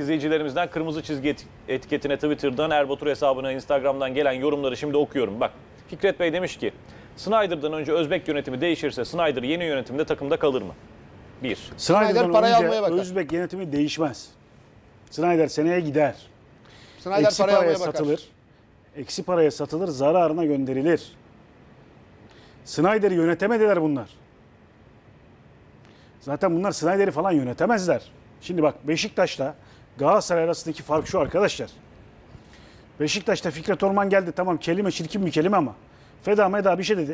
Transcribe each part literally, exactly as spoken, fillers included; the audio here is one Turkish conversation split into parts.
İzleyicilerimizden kırmızı çizgi etiketine Twitter'dan, Erbatur hesabına Instagram'dan gelen yorumları şimdi okuyorum. Bak, Fikret Bey demiş ki, Snyder'dan önce Özbek yönetimi değişirse Snyder yeni yönetimde takımda kalır mı? Bir. Snyder parayı almaya bakar. Özbek yönetimi değişmez. Snyder seneye gider. Snyder Eksi parayı paraya almaya bakar. satılır. Eksi paraya satılır, zararına gönderilir. Snyder'i yönetemediler bunlar. Zaten bunlar Snyder'i falan yönetemezler. Şimdi bak, Beşiktaş'ta Galatasaray arasındaki fark şu arkadaşlar. Beşiktaş'ta Fikret Orman geldi, tamam kelime çirkin bir kelime ama feda meda bir şey dedi.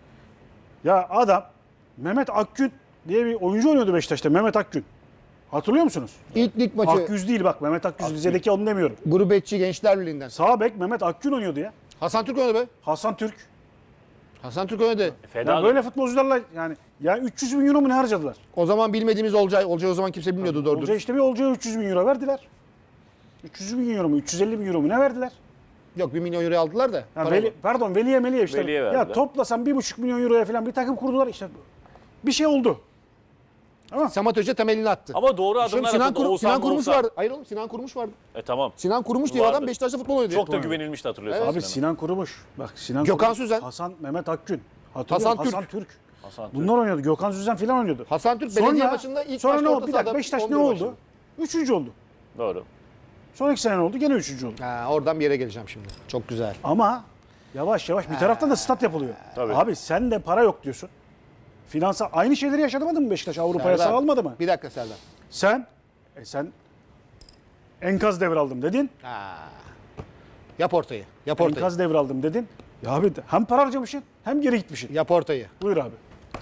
Ya adam Mehmet Akgün diye bir oyuncu oynuyordu Beşiktaş'ta, Mehmet Akgün. Hatırlıyor musunuz? İlk lig maçı. Akgüz değil bak, Mehmet Akgüz Rize'deki onu demiyorum. Gurbetçi Gençler Birliği'nden. Sağ bek Mehmet Akgün oynuyordu ya. Hasan Türk oynadı be. Hasan Türk. Hasan Türk oynadı. Feda Ya böyle futbolcularla yani ya üç yüz bin euro mu ne harcadılar? O zaman bilmediğimiz Olcay. Olcay o zaman kimse bilmiyordu doğrudur. Olcay işte bir Olcay'a üç yüz bin euro verdiler. üç yüz bin euro mu? üç yüz elli bin euro mu ne verdiler? Yok bir milyon euro aldılar da. Ya Veli, pardon Veli'ye Meli'ye işte. Veli'ye ya verdiler. toplasan bir buçuk milyon euroya falan bir takım kurdular işte. Bir şey oldu. Ama Samat Hoca temelini attı. Ama doğru Şimdi adımlar Sinan, atıldı. Kur, Oğuzhan Sinan Kurmuş Oğuzhan. vardı. Hayır oğlum Sinan Kurmuş vardı. E tamam. Sinan Kurmuş diye Vardı. adam Beşiktaş'ta futbol oynadı. Çok da güvenilmişti, hatırlıyorsunuz. abi Sinan'ı. Sinan Kurumuş. Bak Sinan Gökhan Kurumuş, Süzen. Hasan Mehmet Akgün. Hatırlıyor Hasan musun? Türk. Hasan Türk. Hasan Türk. Bunlar oynuyordu. Gökhan Süzen falan oynuyordu. Hasan Türk Sonra- belediye maçında ilk sonra başta ne oldu? orta Bir dakika sahada Beşiktaş on ne bir oldu? başladı. Üçüncü oldu. Doğru. Sonraki sene ne oldu? Gene üçüncü oldu. Ha, oradan bir yere geleceğim şimdi. Çok güzel. Ama yavaş yavaş bir taraftan da stat yapılıyor. Tabii. Abi sen de para yok diyorsun. Finansal aynı şeyleri yaşamadın mı Beşiktaş? Avrupa'ya Serdar, sağ mı? Bir dakika Serdar. Sen e sen enkaz devraldım dedin. Ha. Yap ortayı. Yap ortayı. Enkaz devraldım dedin. Ya abi hem para harcamışsın hem geri gitmişsin. Yap ortayı. Buyur abi.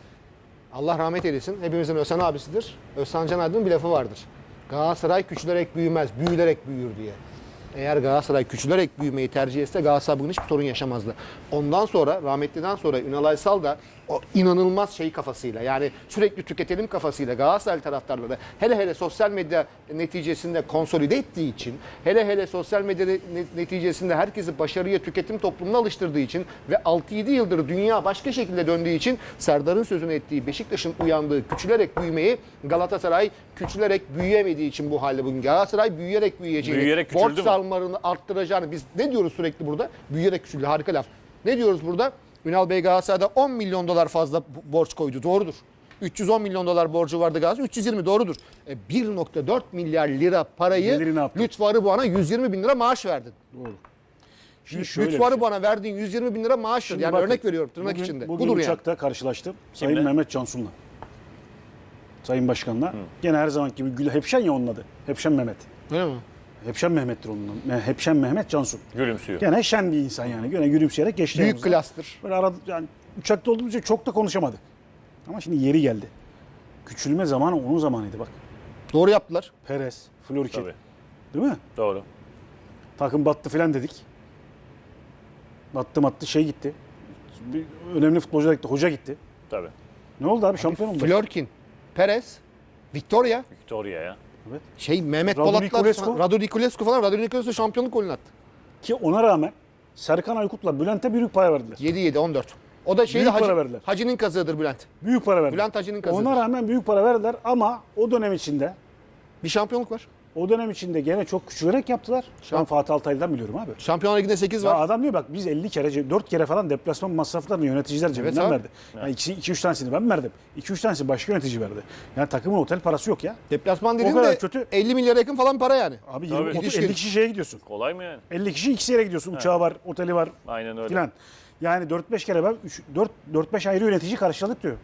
Allah rahmet eylesin. Hepimizin Özhan abisidir. Özhan Can Aydın'ın bir lafı vardır. Galatasaray küçülerek büyümez, büyülerek büyür diye. Eğer Galatasaray küçülerek büyümeyi tercih etse Galatasaray bugün hiçbir sorun yaşamazdı. Ondan sonra, rahmetliden sonra Ünal Aysal da o inanılmaz şey kafasıyla, yani sürekli tüketelim kafasıyla Galatasaray taraftarları hele hele sosyal medya neticesinde konsolide ettiği için, hele hele sosyal medya neticesinde herkesi başarıya, tüketim toplumuna alıştırdığı için ve altı yedi yıldır dünya başka şekilde döndüğü için Serdar'ın sözünü ettiği Beşiktaş'ın uyandığı küçülerek büyümeyi Galatasaray küçülerek büyüyemediği için bu halde bugün Galatasaray büyüyerek büyüyeceğini, Büyüyerek küçüldü borç mü? salmalarını arttıracağını biz ne diyoruz sürekli burada? Büyüyerek küçüldü, harika laf. Ne diyoruz burada? Ünal Bey Galatasaray'da on milyon dolar fazla borç koydu. Doğrudur. üç yüz on milyon dolar borcu vardı Galatasaray. üç yüz yirmi doğrudur. E, bir nokta dört milyar lira parayı Geliri ne yaptın? Lütfü Arıboğan'a yüz yirmi bin lira maaş verdin. Doğru. Şimdi şöyle Lütfü bir şey. Arıboğan'a verdiğin yüz yirmi bin lira maaştır. Şimdi Yani bakın, örnek veriyorum tırnak bugün, içinde. Bugün Budur yani. uçakta karşılaştım. Sayın Kimle? Mehmet Cansu'nla. Sayın Başkan'la. Gene her zaman gibi Gül Hepşen ya onun adı. Hepşen Mehmet. Öyle mi? Hepşen Mehmet'tir onun adı. Hepşen Mehmet Cansu. Gülümsüyor. Gene şen bir insan yani. Gene gülümseyerek geçti. Büyük yanımıza. klastır. Böyle arada yani uçakta olduğumuz için çok da konuşamadık. Ama şimdi yeri geldi. Küçülme zamanı onun zamanıydı bak. Doğru yaptılar. Perez, Florki. Tabii. Değil mi? Doğru. Takım battı filan dedik. Battı battı şey gitti. Bir önemli futbolcular gitti. Hoca gitti. Tabii. Ne oldu abi? Şampiyon oldu. Florkin, Perez, Victoria, Victoria ya. Evet. şey Mehmet Radu Polatlar, Niculescu. Radu Niculescu falan. Radu Niculescu şampiyonluk golünü attı. Ki ona rağmen Serkan Aykut'la Bülent'e büyük para verdiler. yedi yedi on dört. O da şeyde Büyük para Hacı, verdiler. Hacı'nın kazığıdır Bülent. Büyük para verdiler. Bülent Hacı'nın kazığı. Ona rağmen büyük para verdiler ama o dönem içinde Bir şampiyonluk var. o dönem içinde gene çok küçülerek yaptılar. Ben Fatih Altaylı'dan biliyorum abi. Şampiyonlar Ligi'nde sekiz Ya var. adam diyor bak biz elli kere dört kere falan deplasman masraflarını yöneticiler cebinden abi. verdi. Yani iki üç tanesini ben verdim. iki üç tanesi başka yönetici verdi. Yani takımın otel parası yok ya. Deplasman dediğin kadar de kötü. elli milyara yakın falan para yani. Abi Tabii. yirmi, otuz, Gidiş elli kişi şeye gidiyorsun. Kolay mı yani? elli kişi ikisi yere gidiyorsun. Uçağı var, oteli var Aynen öyle. filan. Yani dört beş kere ben dört beş ayrı yönetici karşıladık diyor.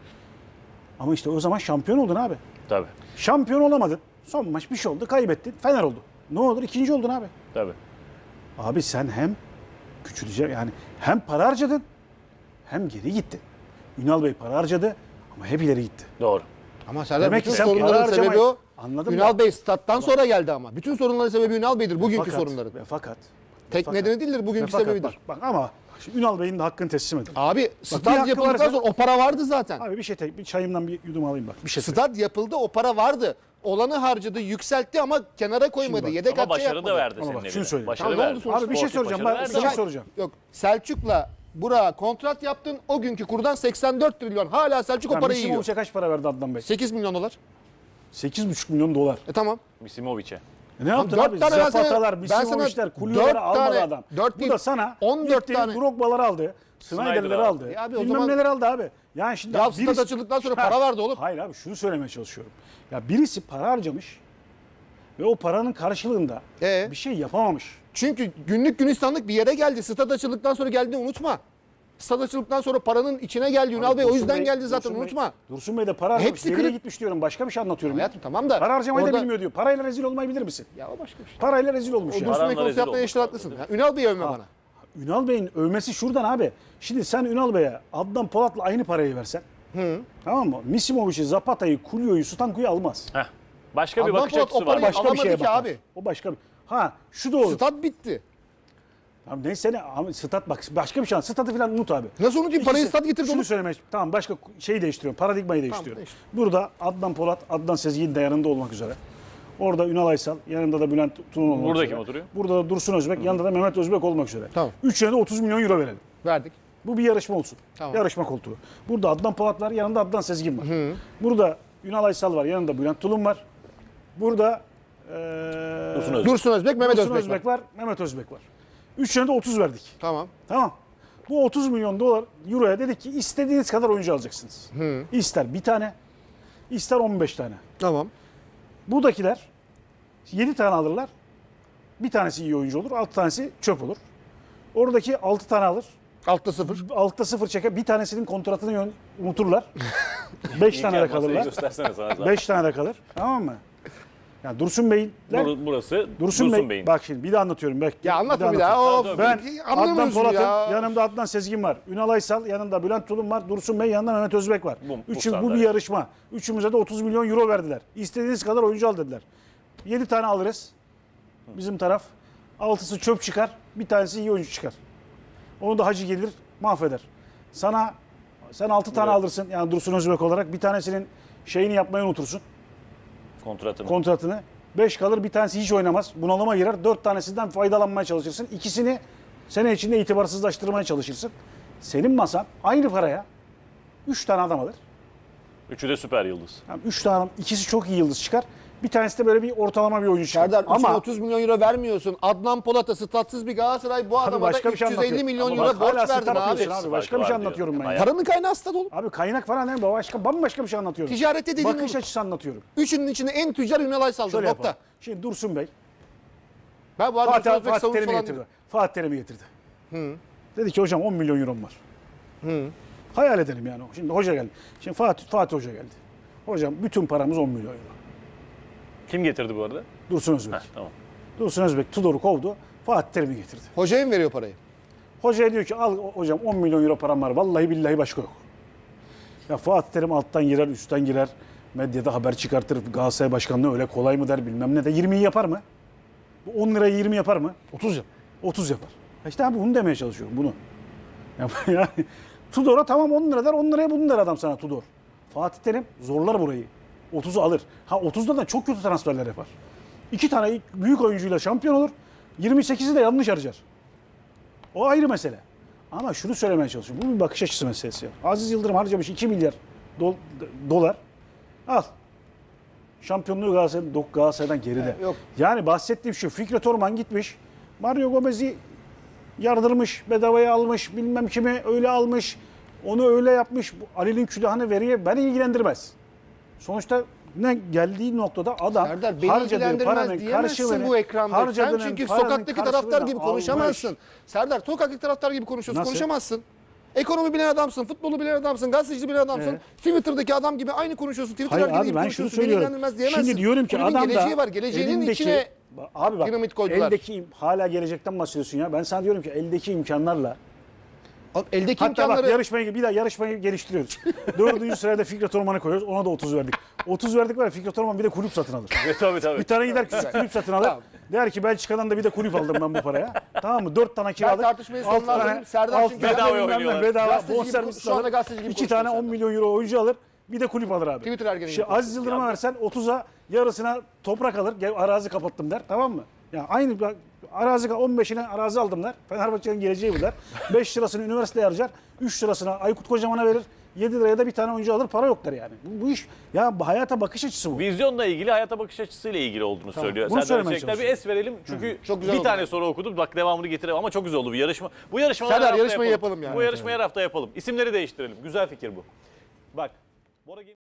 Ama işte o zaman şampiyon oldun abi. Tabii. Şampiyon olamadın. Son maç bir şey oldu, kaybettin. Fener oldu. Ne olur ikinci oldun abi. Tabii. Abi sen hem küçülecek yani hem para harcadın hem geri gittin. Ünal Bey para harcadı ama hep ileri gitti. Doğru. Ama Serdar Demek ki bütün sen para sorunların harcamayı- sebebi o. Anladım Ünal ben. Bey stat'tan sonra geldi ama. Bütün sorunların sebebi Ünal Bey'dir. Bugünkü Fakat- sorunların. ve Fakat. Tek fakat- nedeni değildir. ve Bugünkü fakat sebebidir. Bak, bak ama şimdi Ünal Bey'in de hakkını teslim edin. Abi bir stat hakkı yapıldıktan varsa- sonra o para vardı zaten. Abi bir şey tek bir çayımdan bir yudum alayım bak. Bir şey söyle. Stat yapıldı o para vardı. Olanı harcadı, yükseltti ama kenara koymadı. bak, Yedek Ama atça başarı yapmadı. da verdi Ama senin bak, evine. şunu söyleyeyim. Başarı Tamam, ne verdi. oldu sonuçta? Abi bir şey Sportif soracağım. başarı Ben verdi. bir şey Ama- soracağım. Yok Selçuk'la Burak'a kontrat yaptın. O günkü kurdan seksen dört trilyon. Hala Selçuk o Yani parayı yiyor. Misimovic'e kaç para verdi Adnan Bey? sekiz milyon dolar. sekiz buçuk milyon dolar. E tamam. Misimovic'e. E ne yaptın dört abi? tane ben sana- Zapatalar, ben sana Misimoviçler, dört Kulübeleri almadı tane- adam. dört Bu değil, da sana on dört gitti, tane- Drogba'ları aldı. Snyder'ları Snyder'ı aldı. Ya abi o Bilmem zaman- neler aldı abi. Yani şimdi Ya abi stat açıldıktan sonra para verdi oğlum. Hayır abi şunu söylemeye çalışıyorum. Ya birisi para harcamış ve o paranın karşılığında Ee? bir şey yapamamış. Çünkü günlük günistanlık bir yere geldi. Stat açıldıktan sonra geldiğini unutma. Stat açıldıktan sonra paranın içine geldi Ünal Bey. O Dursun yüzden Bey- geldi zaten Dursun Bey- unutma. Dursun Bey de para harcamış. Hepsi Geriye kırık. gitmiş diyorum. Başka bir şey anlatıyorum. ya. Hayatım tamam da. Para harcamayı orada- da bilmiyor diyor. Parayla rezil olmayı bilir misin? Ya o başka bir şey. Parayla rezil olmuş O ya. Dursun Paranla Bey konusu rezil yapmaya olmuş. işler haklısın. Ya Ünal Bey övme bana. Ünal Bey'in övmesi şuradan abi. Şimdi sen Ünal Bey'e Adnan Polat'la aynı parayı versen. Tamam mı? Misimovic'i, Zapata'yı, Kulyo'yu, Sutanku'yu almaz. Heh. Başka bir Adnan bakış Polat açısı o var. parayı Başka bir alamadı şeye ki bakar. abi. O başka bir. Ha şu doğru. Stat bitti. Abi neyse ne ama stat bak başka bir şey. Statı falan unut abi. Nasıl unutayım? Parayı İkisi- stat getirdi Şunu oğlum. söylemeye tamam başka şeyi değiştiriyorum. Paradigmayı değiştiriyorum. değiştir. Burada Adnan Polat, Adnan Sezgin de yanında olmak üzere. Orada Ünal Aysal, yanında da Bülent Tulun olmak Burada üzere. kim oturuyor? Burada da Dursun Özbek, yanında da Mehmet Özbek olmak üzere. Tamam. Üçüne de otuz milyon euro verelim. Verdik. Bu bir yarışma olsun. Tamam. Yarışma koltuğu. Burada Adnan Polat var, yanında Adnan Sezgin var. Burada Ünal Aysal var, yanında Bülent Tulun var. Burada eee Dursun Özbek. Dursun Özbek, Mehmet Dursun Özbek, Özbek var. var, Mehmet Özbek var. Üçüne de otuz verdik. Tamam. Tamam. Bu otuz milyon dolar euroya dedik ki istediğiniz kadar oyuncu alacaksınız. İster bir tane, ister on beş tane. Tamam. Buradakiler yedi tane alırlar. Bir tanesi iyi oyuncu olur, altı tanesi çöp olur. Oradaki altı tane alır. Altta sıfır. Altta sıfır çeker. Bir tanesinin kontratını yön- unuturlar. beş tane de İlker masayı kalırlar. göstersene sana zaten. beş tane de kalır. Tamam mı? Yani Dursun Bey'in Bur- Burası Dursun, Dursun, Bey, Bey'in. bak şimdi bir de anlatıyorum. Bak, Ya anlatma bir anlatayım. daha. Tabii, Of, tabii. ben- Adnan anlamıyorsun Polat'ın ya. yanımda Adnan Sezgin var. Ünal Aysal yanında Bülent Tulun var. Dursun Bey yanında Mehmet Özbek var. Bu- bu Üçün, bu standart. bir yarışma. Üçümüze de otuz milyon euro verdiler. İstediğiniz kadar oyuncu al dediler. yedi tane alırız. Bizim taraf. altısı çöp çıkar. Bir tanesi iyi oyuncu çıkar. Onu da Hacı gelir mahveder. Sana sen altı tane Evet. alırsın. Yani Dursun Özbek olarak bir tanesinin şeyini yapmayı unutursun. Kontratını. Kontratını. beş kalır bir tanesi hiç oynamaz. Bunalıma girer. dört tanesinden faydalanmaya çalışırsın. İkisini sene içinde itibarsızlaştırmaya çalışırsın. Senin masan aynı paraya üç tane adam alır. Üçü de süper yıldız. Yani üç tane adam, ikisi çok iyi yıldız çıkar. Bir tanesi de böyle bir ortalama bir oyuncu çıkar. Serdar Ama otuz milyon euro vermiyorsun. Adnan Polat'a statsız bir Galatasaray bu adama da başka bir şey üç yüz elli anlatıyor. milyon Ama euro bak, borç hala verdin stat abi. yapıyorsun abi. Başka bir şey anlatıyorum ben. ya. Hayat- Paranın kaynağı stat oğlum. Abi kaynak falan değil. Başka bambaşka bir şey anlatıyorum. Ticarette dediğin Bakış bu. açısı anlatıyorum. Üçünün içinde en tüccar Ünal Aysal'dır. Şöyle Nokta. yapalım. Şimdi Dursun Bey Ben bu arada Fatih, Fatih, Fatih savunucu Terim'i falan getirdi. değilim. Fatih Terim'i getirdi. Dedi ki hocam on milyon eurom var. Hayal edelim yani. Şimdi hoca geldi. Şimdi Fatih, Fatih Hoca geldi. Hocam bütün paramız on milyon euro. Kim getirdi bu arada? Dursun Özbek. Heh, tamam. Dursun Özbek Tudor'u kovdu. Fatih Terim'i getirdi. Hocaya mı veriyor parayı? Hocaya diyor ki al hocam on milyon euro param var. Vallahi billahi başka yok. Ya Fatih Terim alttan girer, üstten girer. Medyada haber çıkartır. Galatasaray Başkanlığı öyle kolay mı der bilmem ne de. yirmiyi yapar mı? Bu on lirayı yirmi yapar mı? otuz yap. otuz yapar. İşte abi bunu demeye çalışıyorum bunu. Ya- Yani Tudor'a tamam on lira der, on liraya bunu der adam sana Tudor. Fatih Terim zorlar burayı. otuzu alır. Ha otuzda da çok kötü transferler yapar. İki tane büyük oyuncuyla şampiyon olur. yirmi sekizi de yanlış harcar. O ayrı mesele. Ama şunu söylemeye çalışıyorum. Bu bir bakış açısı meselesi. Aziz Yıldırım harcamış iki milyar dol- dolar. Al. Şampiyonluğu Galatasaray, Galatasaray'dan geride. yok. Yani bahsettiğim şu. Fikret Orman gitmiş. Mario Gomez'i yardırmış, bedavaya almış, bilmem kimi öyle almış, onu öyle yapmış. Bu Ali'nin külahını veriye beni ilgilendirmez. Sonuçta ne geldiği noktada adam Serdar beni harcadığı ilgilendirmez paranın diyemezsin karşılığını, bu ekranda. Sen harcadığının çünkü paranın sokaktaki taraftar karşılığını gibi almış. konuşamazsın. Serdar sokaktaki taraftar gibi konuşuyorsun. Nasıl? Konuşamazsın. Ekonomi bilen adamsın, futbolu bilen adamsın, gazeteci bilen adamsın. Evet. Twitter'daki adam gibi aynı konuşuyorsun. Twitter Hayır herkesi abi gibi ben şunu konuşuyorsun. Beni söylüyorum. ilgilendirmez diyemezsin. Şimdi diyorum ki Kulübün adam da geleceği var. Geleceğinin elindeki- içine abi bak dinamit koydular. eldeki hala gelecekten bahsediyorsun ya. Ben sana diyorum ki eldeki imkanlarla eldeki hatta imkanları bak yarışmayı bir daha yarışmayı geliştiriyoruz. Dördüncü sırada Fikret Orman'ı koyuyoruz. Ona da otuz verdik. otuz verdik var ya Fikret Orman bir de kulüp satın alır. E, tabii tabii. Bir tane gider küçük kulüp satın alır. Tamam. Der ki Belçika'dan da bir de kulüp aldım ben bu paraya. Tamam mı? Dört tane kiralık. tartışmayı altı sonlandırayım. tane- Serdar altı çünkü tane bedava bilmem ne, oynuyorlar. Bedava Gazeteci gibi- bonservis şu anda alır. gazeteci gibi İki tane on konuşuyorsun milyon euro oyuncu alır. Bir de kulüp alır abi. Twitter ergeni Şimdi gibi Aziz Yıldırım'a versen otuza yarısına toprak alır. Gel, arazi kapattım der. Tamam mı? Yani aynı bak, arazi on beşine arazi aldım der. Fenerbahçe'nin geleceği bu der. beş lirasını üniversiteye harcar. üç lirasına Aykut Kocaman'a verir. yedi liraya da bir tane oyuncu alır para yoklar yani. Bu, bu iş ya bu hayata bakış açısı bu. Vizyonla ilgili, hayata bakış açısıyla ilgili olduğunu Tamam, söylüyor. bunu Serdar söylemeye Çelikler bir çalışıyorum. es verelim çünkü Çok güzel bir oldu tane yani. soru okudum. Bak devamını getirelim ama çok güzel oldu bu yarışma. Bu yarışmaları Serdar, her hafta yarışmayı yapalım yani. Bu yarışmayı her hafta yapalım. İsimleri değiştirelim. Güzel fikir bu. Bak. Bora